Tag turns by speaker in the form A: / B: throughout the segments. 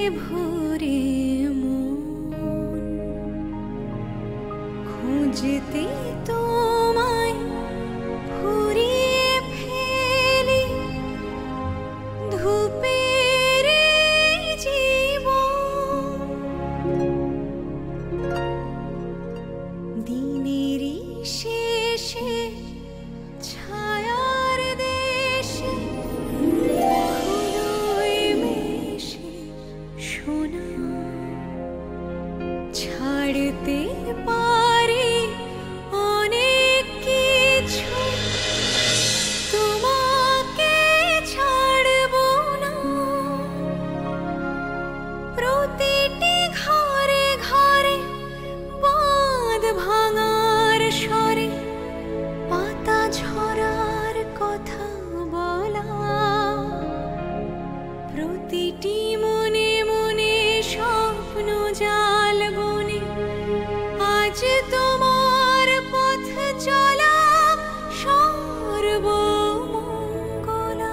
A: ভরে মন খুঁজতে তোমায় ফুরিয়ে ফেলি ধূপের জীবন দিনেরই শেষে ছায়ার দেশে ধুলোয় মেশে সোনা ছাড়তে পারি অনেক কিছু তোমাকে ছাড়ব না প্রতিটি ঘরে ঘরে বাঁধ ভাঙার স্বরে পাতা ঝরার কথা বলা প্রতিটি মনে মনে স্বপ্ন জাল বনে আজ তোমার পথ চলা সর্বমঙ্গলা।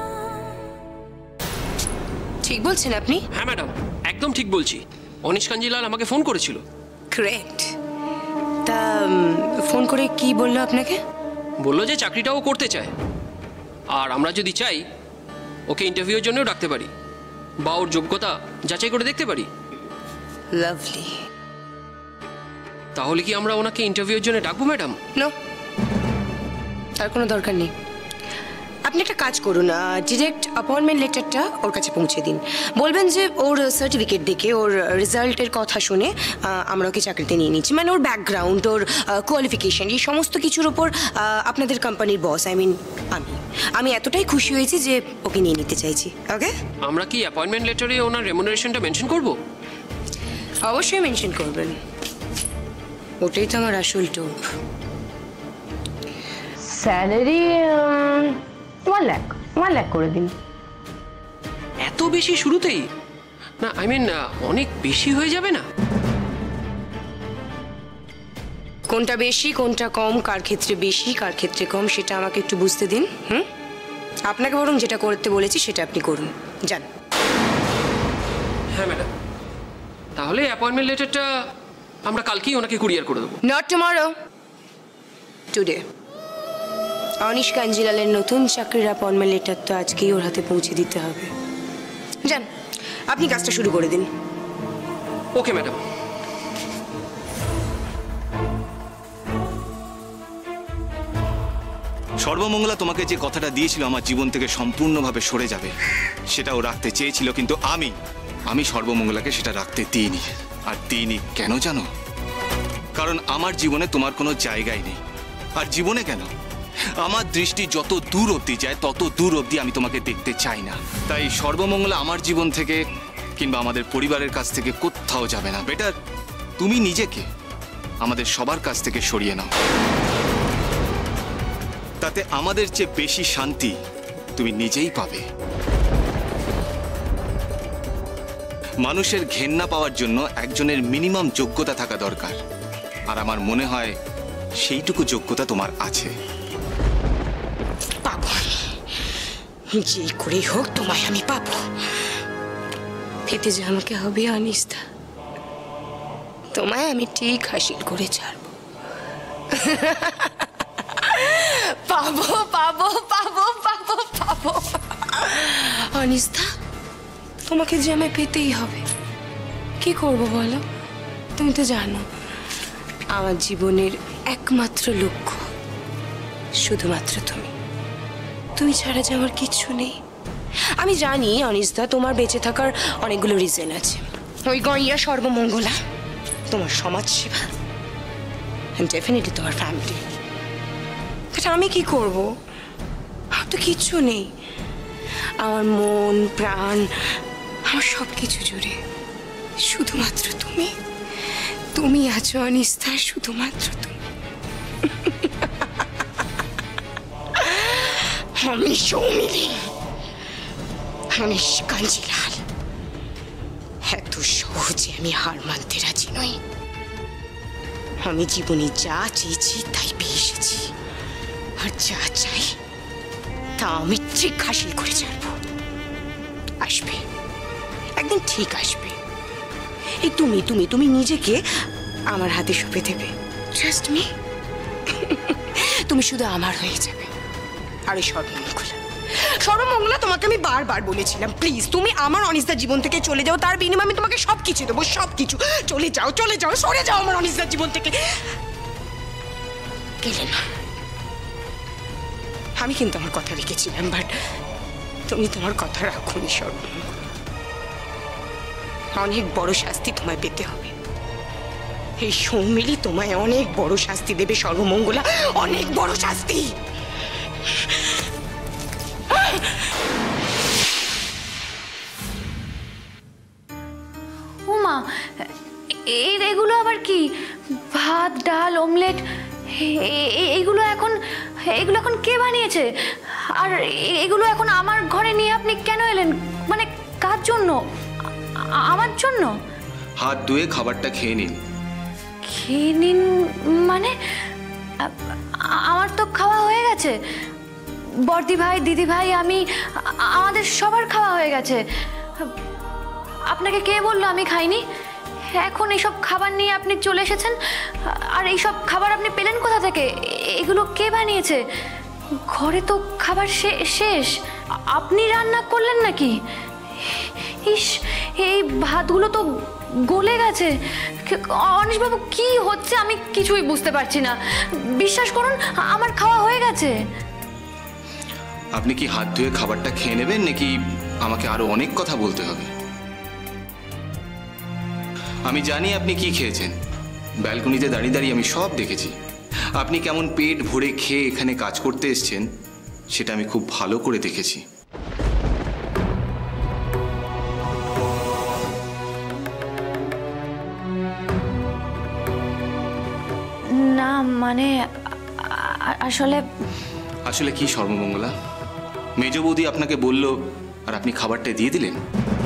B: ঠিক বলছেন আপনি?
C: হ্যাঁ ম্যাডাম, একদম ঠিক বলছি। অনিশ কাঞ্জিলাল আমাকে ফোন করেছিল।
B: গ্রেট। তা ফোন করে কি বললো আপনাকে?
C: বললো যে চাকরিটাও করতে চায়, আর আমরা যদি চাই ওকে ইন্টারভিউর জন্যও ডাকতে পারি বা ওর যোগ্যতা যাচাই করে দেখতে পারি।
B: লাভলি।
C: তাহলে কি আমরা ওনাকে ইন্টারভিউর জন্য ডাকবো ম্যাডাম?
B: নো, তার কোনো দরকার নেই। আপনি একটা কাজ করুন, ডিরেক্ট অ্যাপয়েন্টমেন্ট লেটারটা ওর কাছে পৌঁছে দিন। বলবেন যে ওর সার্টিফিকেট দেখে, ওর রেজাল্টের কথা শুনে আমরা ওকে চাকরিতে নিয়ে নিচ্ছি। মানে ওর ব্যাকগ্রাউন্ড, ওর কোয়ালিফিকেশন, এই সমস্ত কিছুর ওপর আপনাদের কোম্পানির বস, আমি এতটাই খুশি হয়েছি যে ওকে নিয়ে নিতে চাইছি। ওকে?
C: আমরা কি অ্যাপয়েন্টমেন্ট লেটারে ওনার রেমুনারেশনটা মেনশন করব?
B: অবশ্যই মেনশন করবেন, ওটাই তো আমার আসল টোপ।
D: স্যালারি 1 লাখ করে দিন।
C: এত বেশি শুরুতেই? না, আই মিন অনেক বেশি হয়ে যাবে না?
B: কোনটা বেশি কোনটা কম, কার ক্ষেত্রে বেশি কার ক্ষেত্রে কম, সেটা আমাকে একটু বুঝতে দিন। আপনাকে বরং যেটা করতে বলেছি সেটা আপনি করুন, যান।
C: হ্যাঁ ম্যাডাম, তাহলে অ্যাপয়েন্টমেন্ট লেটারটা আমরা কালকেই ওনাকে কুরিয়ার করে দেবো।
B: Not tomorrow, today. অনিশ কাঞ্জিলালের নতুন চাকরির অ্যাপয়েন্টমেন্ট লেটার তো আজকেই ওর হাতে পৌঁছে দিতে হবে। যান, আপনি কাজটা শুরু করে দিন।
C: Okay madam.
E: সর্বমঙ্গলা তোমাকে যে কথাটা দিয়েছিল আমার জীবন থেকে সম্পূর্ণভাবে সরে যাবে, সেটাও রাখতে চেয়েছিল, কিন্তু আমি সর্বমঙ্গলাকে সেটা রাখতে দিইনি। আর দিইনি কেন জানো? কারণ আমার জীবনে তোমার কোনো জায়গাই নেই। আর জীবনে কেন, আমার দৃষ্টি যত দূর অবধি যায় তত দূর অবধি আমি তোমাকে দেখতে চাই না। তাই সর্বমঙ্গলা আমার জীবন থেকে কিংবা আমাদের পরিবারের কাছ থেকে কোথাও যাবে না। বেটার তুমি নিজেকে আমাদের সবার কাছ থেকে সরিয়ে নাও, তাতে আমাদের চেয়ে বেশি শান্তি তুমি নিজেই পাবে। মানুষের ঘেন্না পাওয়ার জন্য একজনের মিনিমাম যোগ্যতা থাকা দরকার, আর আমার মনে হয় সেইটুকু যোগ্যতা তোমার আছে।
B: পাবো, যে করেই হোক তোমায় আমি পাবো। পেতে যে আমাকে হবে অনিস্তা, তোমায় আমি ঠিক হাসিল করে ছাড়বো। পাবো পাবো পাবো পাবো পাবো অনিস্তা, তোমাকে যে আমায় পেতেই হবে। কি করবো বলো? তুমি তো জানো আমার জীবনের একমাত্র লক্ষ্য শুধুমাত্র তুমি। তুমি ছাড়া যে আমার কিচ্ছু নেই। আমি জানি অনিস্তা, তোমার বেঁচে থাকার অনেকগুলো রিজন আছে। ওই গইয়া সর্বমঙ্গলা, তোমার সমাজসেবা, ডেফিনেটলি তোমার ফ্যামিলি। বাট আমি কি করব? আমার তো কিচ্ছু নেই। আমার মন প্রাণ, আমার সব কিছু জুড়ে শুধুমাত্র তুমি। তুমি আছো অনিস্তা, শুধুমাত্র তুমি। আমি সৌমিলি, অনিশ কাঞ্জিলাল। এত সহজে আমি হার মানতে রাজি নই। আমি জীবনে যা চেয়েছি তাই পেয়ে এসেছি, আর যা চাই তা আমি ঠিক হাসিল করে ছাড়বো। আসবে, একদিন ঠিক আসবে। এই তুমি তুমি তুমি নিজেকে আমার হাতে সঁপে দেবে, ট্রাস্ট মি। তুমি শুধু আমার হয়ে যাবে। আর ওই সর্বমঙ্গলা, সর্বমঙ্গলা, তোমাকে আমি বারবার বলেছিলাম প্লিজ তুমি আমার অনিস্তার জীবন থেকে চলে যাও, তার বিনিময়ে আমি তোমাকে সবকিছু দেবো, সবকিছু। চলে যাও, চলে যাও, সরে যাও আমার অনিস্তার জীবন থেকে। গেলে না। আমি কিন্তু আমার কথা রেখেছিলাম, বাট তুমি তোমার কথা রাখোনি সর্বমঙ্গলা। অনেক বড় শাস্তি তোমায় পেতে হবে। এই সৌমিলি তোমায় অনেক বড় শাস্তি দেবে সর্বমঙ্গলা, অনেক বড় শাস্তি।
A: উমা, এগুলো আবার কি? ভাত, ডাল, অমলেট, এগুলো এখন কে বানিয়েছে? আর এগুলো এখন আমার ঘরে নিয়ে আপনি কেন এলেন? মানে কার জন্য? আমার জন্য?
E: হাত ধুয়ে খাবারটা খেয়ে নিন।
A: খেয়ে নিন মানে? আমার তো খাওয়া হয়ে গেছে। বর্দি ভাই, দিদি ভাই, আমি, আমাদের সবার খাওয়া হয়ে গেছে। আপনাকে কে বললো আমি খাইনি? এখন এইসব খাবার নিয়ে আপনি চলে এসেছেন, আর এইসব খাবার আপনি পেলেন কোথা থেকে? এগুলো কে বানিয়েছে? ঘরে তো খাবার শেষ। আপনি রান্না করলেন নাকি? ইস, এই ভাতগুলো তো গলে গেছে। অনিশবাবু, কি হচ্ছে আমি কিছুই বুঝতে পারছি না। বিশ্বাস করুন, আমার খাওয়া হয়ে গেছে।
E: আপনি কি হাত ধুয়ে খাবারটা খেয়ে নেবেন, নাকি আমাকে আরো অনেক কথা বলতে হবে? আমি জানি আপনি কি খেয়েছেন। ব্যালকনিতে দাঁড়িয়ে দাঁড়িয়ে আমি সব দেখেছি। আপনি কেমন পেট ভরে খেয়ে এখানে কাজ করতে এসেছেন সেটা আমি খুব ভালো করে দেখেছি।
A: না মানে আসলে
E: আসলে কি সর্বমঙ্গলা? মেজ বৌদি আপনাকে বলল আর আপনি খাবারটা দিয়ে দিলেন?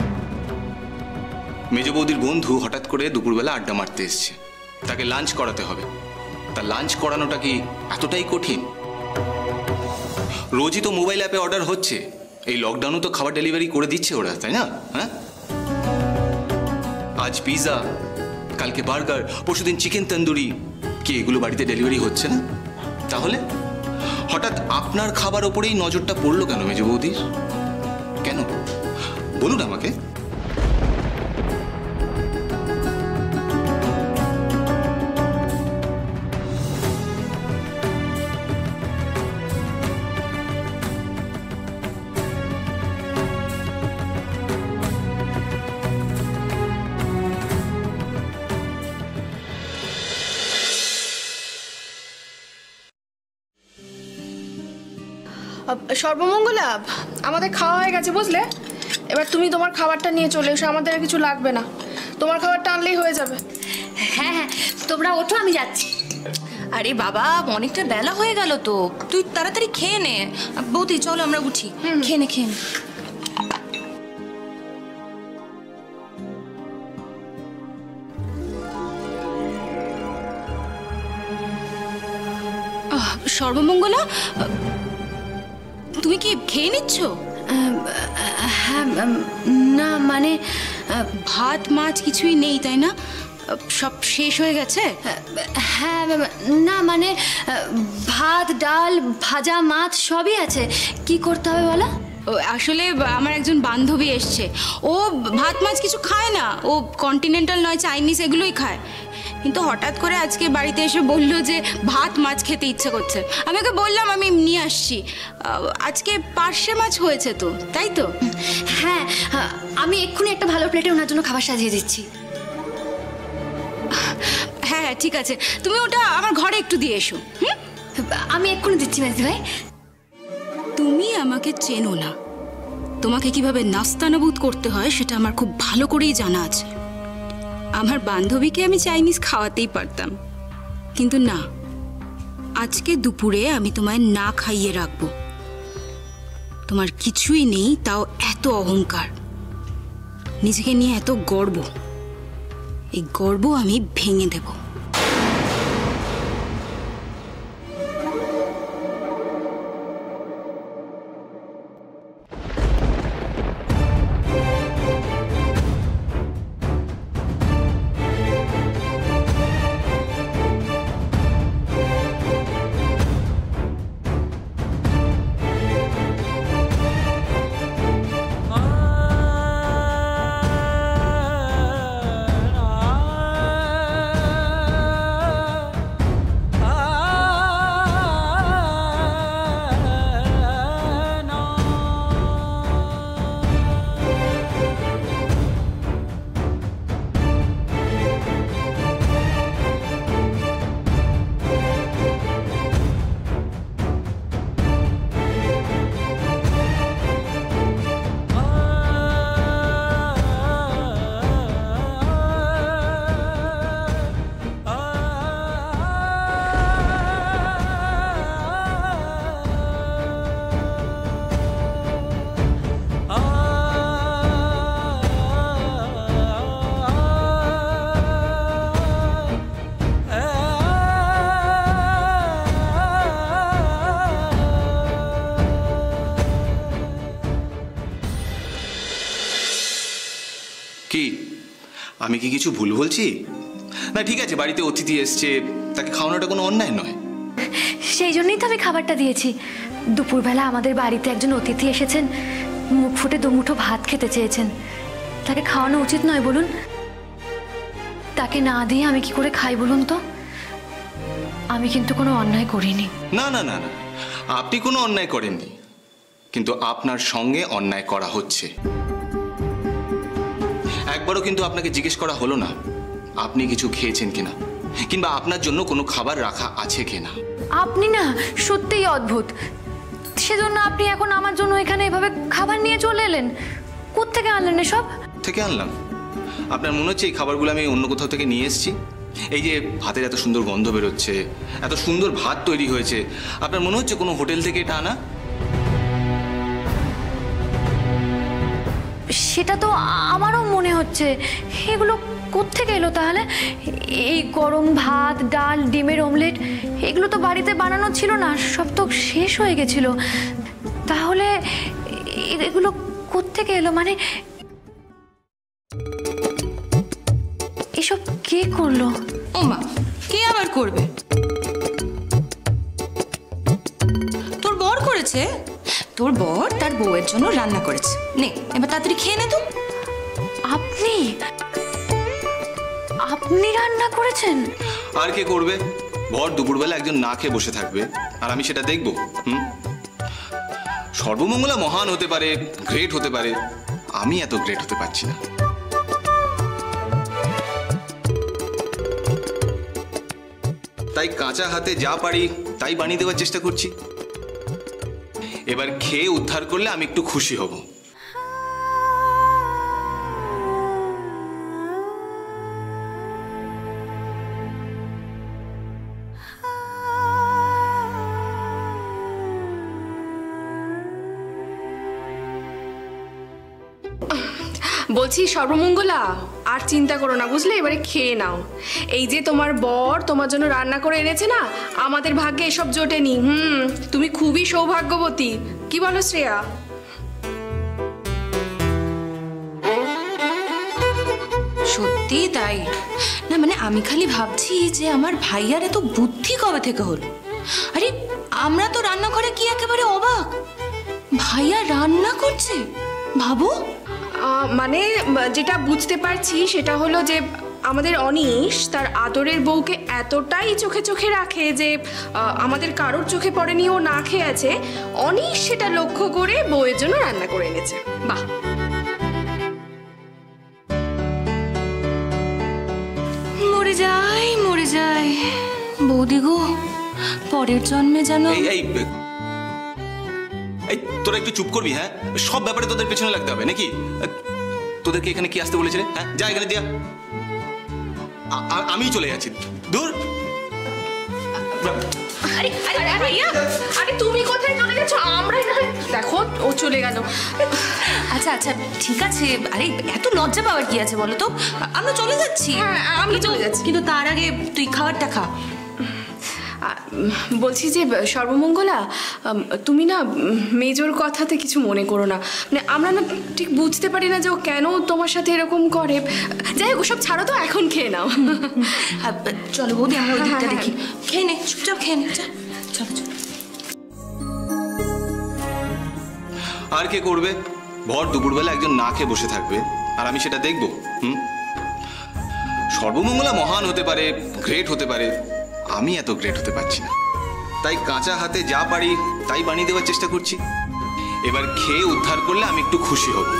E: মেজ বৌদির বন্ধু হঠাৎ করে দুপুরবেলা আড্ডা মারতে এসছে, তাকে লাঞ্চ করাতে হবে। তা লাঞ্চ করানোটা কি এতটাই কঠিন? রোজই তো মোবাইল অ্যাপে অর্ডার হচ্ছে, এই লকডাউনও তো খাবার ডেলিভারি করে দিচ্ছে ওরা, তাই না? হ্যাঁ, আজ পিৎজা, কালকে বার্গার, পরশুদিন চিকেন তন্দুরি, কি এগুলো বাড়িতে ডেলিভারি হচ্ছে না? তাহলে হঠাৎ আপনার খাবার ওপরেই নজরটা পড়লো কেন মেজ বৌদির? কেন বলুন আমাকে।
D: সর্বমঙ্গলা, আমাদের খাওয়া হয়ে গেছে বুঝলে। এবার তুমি তোমার খাবারটা নিয়ে চলে এসো, আমাদের আর কিছু লাগবে না। তোমার খাবারটা আনলেই হয়ে যাবে।
A: হ্যাঁ হ্যাঁ, তোমরা ওঠো, আমি যাচ্ছি।
F: আরে বাবা, অনেকটা বেলা হয়ে গেল তো, তুই তাড়াতাড়ি খেয়ে নে। বৌদি চলো আমরা উঠি। খেয়ে নে, খেয়ে নে। সর্বমঙ্গলা, তুমি কি খেয়ে নিচ্ছ?
A: হ্যাঁ, না মানে
F: ভাত মাছ কিছুই নেই তাই না? সব শেষ হয়ে গেছে?
A: হ্যাঁ, না মানে ভাত, ডাল, ভাজা, মাছ সবই আছে। কি করতে হবে বলো?
F: আসলে আমার একজন বান্ধবী এসছে, ও ভাত মাছ কিছু খায় না, ও কন্টিনেন্টাল নয় চাইনিজ এগুলোই খায়। কিন্তু হঠাৎ করে আজকে বাড়িতে এসে বললো যে ভাত মাছ খেতে ইচ্ছে করছে। আমি ওকে বললাম আমি নিয়ে আসছি। আজকে পার্শে মাছ হয়েছে তো, তাই তো?
A: হ্যাঁ, আমি এক্ষুনি একটা ভালো প্লেটে ওনার জন্য খাবার সাজিয়ে দিচ্ছি।
F: হ্যাঁ হ্যাঁ ঠিক আছে, তুমি ওটা আমার ঘরে একটু দিয়ে এসো।
A: আমি এক্ষুনি দিচ্ছি মেজদি ভাই।
F: তুমি আমাকে চেনো না, তোমাকে কিভাবে নাস্তানাবুদ করতে হয় সেটা আমার খুব ভালো করেই জানা আছে। আমার বান্ধবীকে আমি চাইনিজ খাওয়াতেই পারতাম, কিন্তু না, আজকে দুপুরে আমি তোমায় না খাইয়ে রাখবো। তোমার কিছুই নেই, তাও এত অহংকার, নিজেকে নিয়ে এত গর্ব। এই গর্ব আমি ভেঙে দেব।
E: কি আমি কি কিছু ভুল বলছি? না ঠিক আছে, বাড়িতে অতিথি এসছে, তাকে খাওয়ানোটা কোনো অন্যায় নয়।
A: সেই জন্যই তো আমি খাবারটা দিয়েছি। দুপুরবেলা আমাদের বাড়িতে একজন অতিথি এসেছেন, মুখ ফুটে দুমুঠো ভাত খেতে চেয়েছেন, তাকে খাওয়ানো উচিত নয় বলুন? তাকে না দিয়ে আমি কি করে খাই বলুন তো? আমি কিন্তু কোনো অন্যায় করিনি।
E: না না না না, আপনি কোনো অন্যায় করেননি, কিন্তু আপনার সঙ্গে অন্যায় করা হচ্ছে। একবারও কিন্তু আপনাকে জিজ্ঞেস করা হলো না আপনি কিছু খেয়েছেন কিনা, কিংবা আপনার জন্য কোনো খাবার রাখা আছে কিনা।
A: আপনি না সত্যিই অদ্ভুত। সেজন্য আপনি এখন আমার জন্য এখানে এভাবে খাবার নিয়ে চলে এলেন? কোত্থেকে আনলেন এসব?
E: থেকে আনলাম। আপনার মনে হচ্ছে এই খাবারগুলো আমি অন্য কোথাও থেকে নিয়ে এসেছি? এই যে ভাতের এত সুন্দর গন্ধ বেরোচ্ছে, এত সুন্দর ভাত তৈরি হয়েছে, আপনার মনে হচ্ছে কোনো হোটেল থেকে এটা আনা?
A: সেটা তো আমারও মনে হচ্ছে। এগুলো কোত্থেকে এলো তাহলে? এই গরম ভাত, ডাল, ডিমের অমলেট, এগুলো তো বাড়িতে বানানো ছিল না, সব তো শেষ হয়ে গেছিল। তাহলে এগুলো কোত্থেকে এলো? মানে এসব কে করলো?
F: ওমা, কে আবার করবে? তোর বর করেছে। তোর বর তার বউয়ের জন্য রান্না করেছে। নে এবার তাড়াতাড়ি খেয়ে নে তো।
A: আপনি আপনি রান্না করেছেন?
E: আর কে করবে? ভর দুপুরবেলা একজন না খেয়ে বসে থাকবে আর আমি সেটা দেখবো? সর্বমঙ্গলা মহান হতে পারে, গ্রেট হতে পারে, আমি এত গ্রেট হতে পারছি না। তাই কাঁচা হাতে যা পারি তাই বানিয়ে দেওয়ার চেষ্টা করছি। এবার খেয়ে উদ্ধার করলে আমি একটু খুশি হব।
D: বলছি সর্বমঙ্গলা, আর চিন্তা করো না বুঝলে, এবারে খেয়ে নাও। এই যে তোমার বর তোমার জন্য রান্না করে এনেছে না, আমাদের ভাগ্যে এসব জোটেনি। তুমি খুবই সৌভাগ্যবতী, কি বলো শ্রেয়া?
F: সত্যি তাই না, মানে আমি খালি ভাবছি যে আমার ভাইয়ার এত বুদ্ধি কবে থেকে হলো। আরে আমরা তো রান্নাঘরে কি একেবারে অবাক, ভাইয়া রান্না করছে। ভাবো,
D: মানে যেটা বুঝতে পারছি সেটা হলো যে আমাদের অনিশ তার আদরের বউকে এতটাই চোখে চোখে রাখে যে আমাদের কারোর চোখে পড়েনি ও না খেয়ে আছে। অনিশ সেটা লক্ষ্য করে বউয়ের জন্য রান্না করে এনেছে। বাহ,
F: মরে যাই বৌদি গো, পরের জন্মে যেন।
E: এই তোরা একটু চুপ করবি? হ্যাঁ, সব ব্যাপারে তোদের পেছনে লাগতে হবে নাকি? তোদেরকে এখানে কি আসতে বলেছে রে? হ্যাঁ, যা এখানে দিয়া। আমি চলে যাচ্ছি, দূর।
D: আরে তুমি কোথায় চলে যাচ্ছ? আমরাই না, দেখো ও চলে গেল।
F: আচ্ছা আচ্ছা ঠিক আছে, আরে এত লজ্জা পাওয়ার কি আছে বলো তো, আমরা চলে যাচ্ছি।
D: হ্যাঁ, আমি চলে যাচ্ছি,
F: কিন্তু তার আগে তুই খাবারটা খা।
D: বলছি যে সর্বমঙ্গলা, তুমি না মেজর কথাতে কিছু মনে করো না। মানে আমরা না ঠিক বুঝতে পারি না যে ও কেন তোমার সাথে এরকম করে। যাই হোক, সব ছাড়ো তো, এখন খেয়ে নাও।
F: চলো বৌদি, আমরা ওই দিকটা দেখি। খেয়ে নে, চুপচাপ খেয়ে নে, চলো চলো।
E: আর কে করবে? ভর দুপুরবেলা একজন না খেয়ে বসে থাকবে আর আমি সেটা দেখবো? সর্বমঙ্গলা মহান হতে পারে, গ্রেট হতে পারে, আমি এত গ্রেট হতে পারছি না। তাই কাঁচা হাতে যা পারি তাই বানিয়ে দেওয়ার চেষ্টা করছি। এবার খেয়ে উদ্ধার করলে আমি একটু খুশি হব।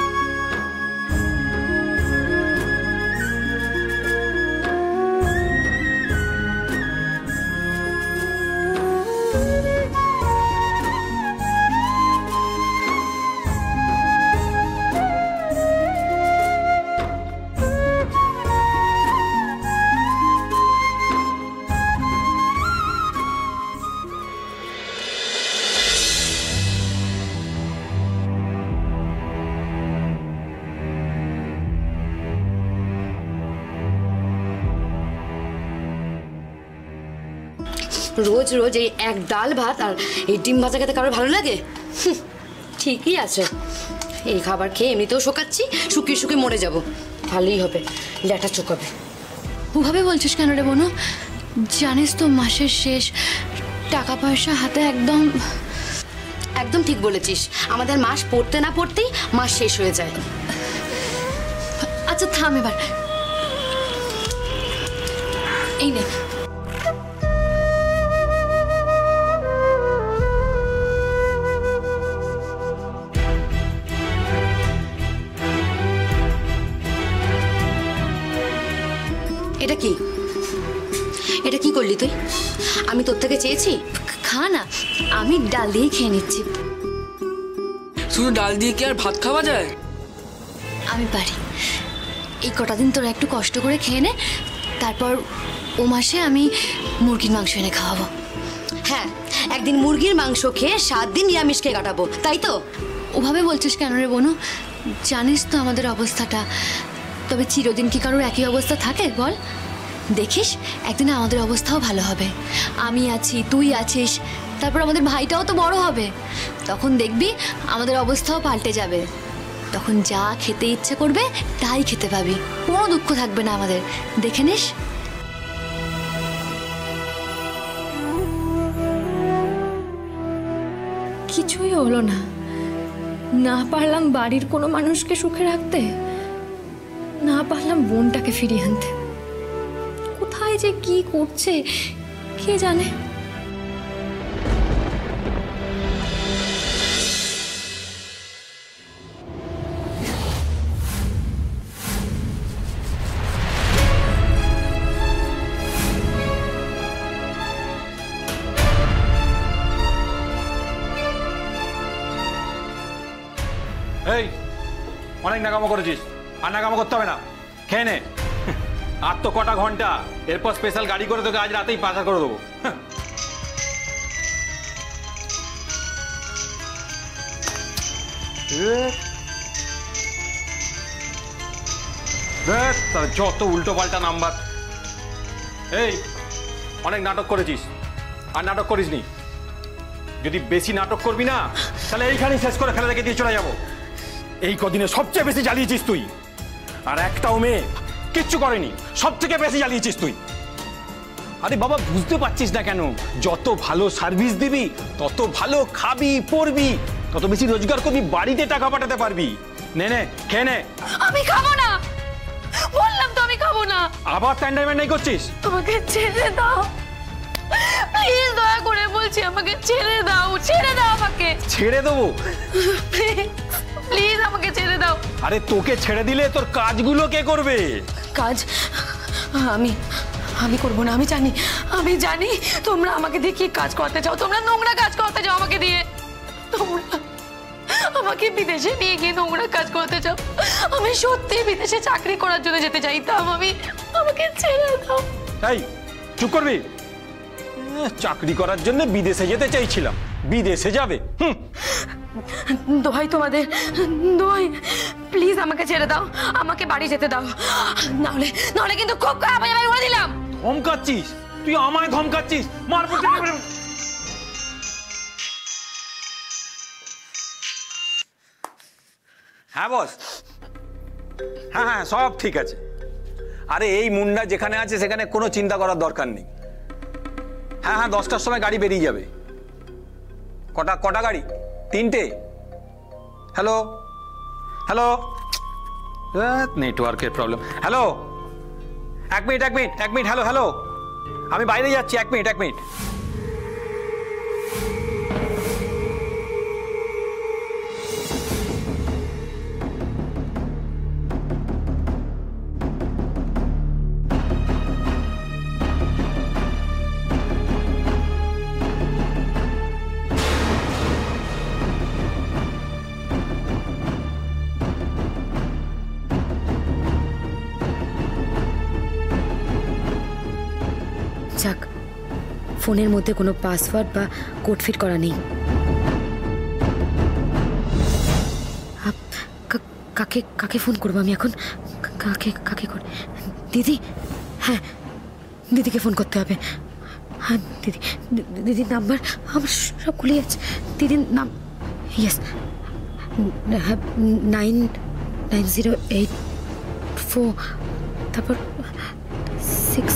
G: রোজ রোজ এই এক ডাল ভাত আর এই ডিম ভাজা খেতে কারোর ভালো লাগে? ঠিকই আছে, এই খাবার খেয়ে এমনিতেও শোকাচ্ছি, শুকিয়ে শুকিয়ে মরে যাব। ভালোই হবে, ল্যাটা চোকাবে।
A: ওভাবে বলছিস কেন রে বনু? জানিস তো মাসের শেষ, টাকা পয়সা হাতে একদম।
G: একদম ঠিক বলেছিস, আমাদের মাস পড়তে না পড়তেই মাস শেষ হয়ে যায়।
A: আচ্ছা থাম এবার, এই নে।
G: এটা কি? এটা কি করলি তুই? আমি তোর থেকে চেয়েছি?
A: খা না, আমি ডাল দিয়ে খেয়ে নিচ্ছি।
H: শুধু ডাল দিয়ে কি আর ভাত খাওয়া যায়?
A: আমি পারি। এই কটা দিন তোরা একটু কষ্ট করে খেয়ে নে, তারপর ও মাসে আমি মুরগির মাংস এনে খাওয়াবো।
G: হ্যাঁ, একদিন মুরগির মাংস খেয়ে 7 দিন নিরামিষ খেয়ে কাটাবো, তাই তো?
A: ওভাবে বলছিস কেন রে বনু? জানিস তো আমাদের অবস্থাটা। তবে চিরদিন কি কারোর একই অবস্থা থাকে বল? দেখিস একদিন আমাদের অবস্থাও ভালো হবে। আমি আছি, তুই আছিস, তারপর আমাদের ভাইটাও তো বড় হবে। তখন দেখবি আমাদের অবস্থাও পাল্টে যাবে। তখন যা খেতে ইচ্ছে করবে তাই খেতে পাবি, কোনো দুঃখ থাকবে না আমাদের। দেখে নিস। কিছুই হলো না, না পারলাম বাড়ির কোনো মানুষকে সুখে রাখতে, না পারলাম বোনটাকে ফিরিয়ে আনতে। কোথায় যে কি করছে কে জানে।
I: এই অনেক নাকামো করেছিস, আর নাকামো করতে হবে না, খেয়ে নে। আর তো কটা ঘন্টা, এরপর স্পেশাল গাড়ি করে তোকে আজ রাতেই পাচার করে দেবো। যত উল্টো পাল্টা নাম্বার। এই অনেক নাটক করেছিস, আর নাটক করিসনি। যদি বেশি নাটক করবি না তাহলে এইখানেই শেষ করে ফেলে রেখে দিয়ে চলে যাবো। এই কদিনে সবচেয়ে বেশি জ্বালিয়েছিস তুই, আর একটাও মেয়ে কিচ্ছু করেনি, সব থেকে বেশি জ্বালিয়েছিস তুই। আরে বাবা বুঝতে পারছিস না কেন? যত ভালো সার্ভিস দিবি তত ভালো খাবি পড়বি, তত বেশি রোজগার করবি, বাড়িতে টাকা পাঠাতে পারবি। নে নে খেয়ে নে।
A: আমি খাবো না, বললাম তো আমি খাবো না।
I: আবার ট্যান্ডারম্যান্ড করছিস?
A: আমাকে ছেড়ে দাও প্লিজ, দয়া করে বলছি, আমাকে ছেড়ে দাও, ছেড়ে দাও আমাকে।
I: ছেড়ে দেবো?
A: প্লিজ আমাকে ছেড়ে দাও।
I: আরে তোকে ছেড়ে দিলে তোর কাজগুলো কে করবে?
A: কাজ আমি করবো না। আমি জানি তোমরা আমাকে দিয়ে কি কাজ করতে চাও। তোমরা নোংরা কাজ করতে চাও আমাকে দিয়ে। তোমরা আমাকে বিদেশে নিয়ে গিয়ে নোংরা কাজ করতে চাও। আমি সত্যি বিদেশে চাকরি করার জন্য যেতে চাইতাম। আমাকে ছেড়ে দাও।
I: তাই চুপ করবি? চাকরি করার জন্য বিদেশে যেতে চাইছিলাম, বিদেশে যাবে?
A: দোহাই তোমাদের, দোহাই, প্লিজ আমাকে ছেড়ে দাও, আমাকে বাড়ি যেতে দাও, নাহলে কিন্তু খুব খারাপ হয়ে যাবে বলে দিলাম।
I: ধমকাচ্ছিস তুই? আমায় ধমকাচ্ছিস? মারবো। হ্যাঁ বস, হ্যাঁ সব ঠিক আছে। আরে এই মুন্ডা যেখানে আছে সেখানে কোনো চিন্তা করার দরকার নেই। হ্যাঁ 10টার সময় গাড়ি বেরিয়ে যাবে। কটা গাড়ি? 3টে। হ্যালো নেটওয়ার্কের প্রবলেম। হ্যালো, এক মিনিট। হ্যালো, আমি বাইরে যাচ্ছি, এক মিনিট।
G: যাক, ফোনের মধ্যে কোনো পাসওয়ার্ড বা কোড ফিট করা নেই। কাকে ফোন করবো আমি এখন? কাকে দিদি? হ্যাঁ দিদিকে ফোন করতে হবে। হ্যাঁ দিদির নাম্বার আমার সবগুলি আছে। দিদির নাম ইয়েস 908 4 তারপর 6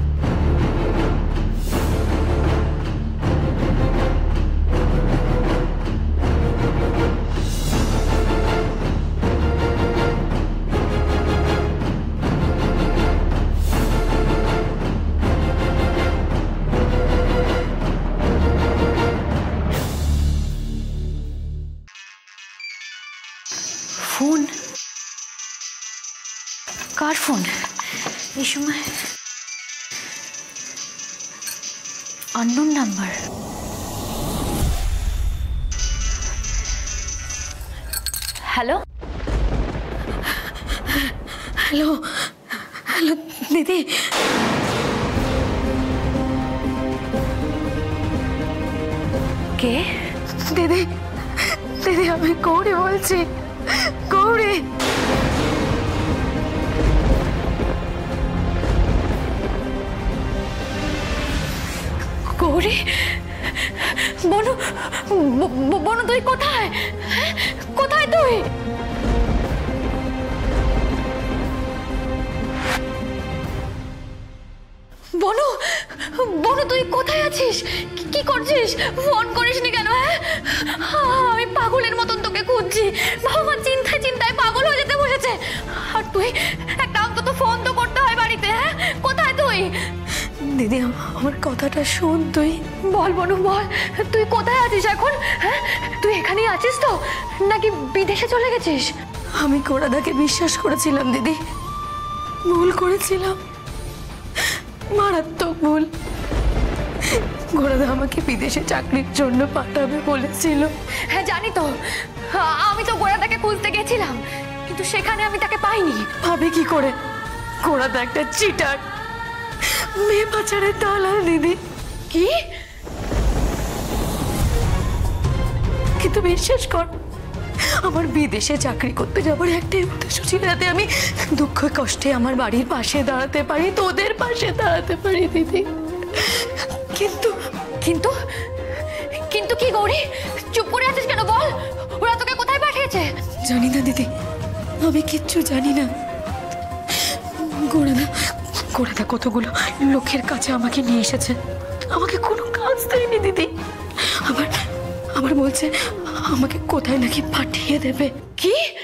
A: ফোন, কার ফোন এই সময়? Unknown number. Hello
G: hello hello দিদি,
A: কে?
G: দিদি দিদি আমি গৌরী বলছি, গৌরী।
A: গৌরী? বনু, বনু তুই কোথায়? হ্যাঁ? কোথায় তুই? বনু, বনু তুই কোথায় আছিস? কি করছিস? ফোন করিসনি কেন? হ্যাঁ, আমি পাগলের মতন তোকে খুঁজছি। বাবা চিন্তায় চিন্তায় পাগল হয়ে যেতে বসেছে। আর তুই একটা অন্তত ফোন তো করতে হয় বাড়িতে। হ্যাঁ, কোথায় তুই?
G: দিদি আমার কথাটা শোন তুই।
A: বল বনু বল, তুই কোথায় আছিস এখন? হ্যাঁ, তুই এখানেই আছিস তো নাকি বিদেশে চলে গেছিস?
G: আমি গোরাদাকে বিশ্বাস করেছিলাম দিদি, ভুল করেছিলাম, মারাত্মক ভুল। গোরাদা আমাকে বিদেশে চাকরির জন্য পাঠাবে বলেছিল।
A: হ্যাঁ জানি তো, আমি তো গোরাদাকে খুঁজতে গেছিলাম, কিন্তু সেখানে আমি তাকে পাইনি।
G: ভাবে কি করে? গোরাদা একটা চিটার, মেয়ে পাচারের দালাল দিদি।
A: কি?
G: কিন্তু বিশ্বাস কর, আমার বিদেশে চাকরি করতে যাবার একটাই উদ্দেশ্য ছিল, যাতে আমি দুঃখ কষ্টে আমার বাড়ির পাশে দাঁড়াতে পারি, তোদের পাশে দাঁড়াতে পারি দিদি। কিন্তু
A: কিন্তু কিন্তু কি গৌরী, চুপ করে আছিস কেন? বল, ওরা তোকে কোথায় পাঠিয়েছে?
G: জানি না দিদি, আমি কিচ্ছু জানি না। গোরাদা গোরাদা কতগুলো লোকের কাছে আমাকে নিয়ে এসেছে, আমাকে কোনো কাজ দেয়নি দিদি। আবার বলছে আমাকে কোথায় নাকি পাঠিয়ে দেবে।
A: কি?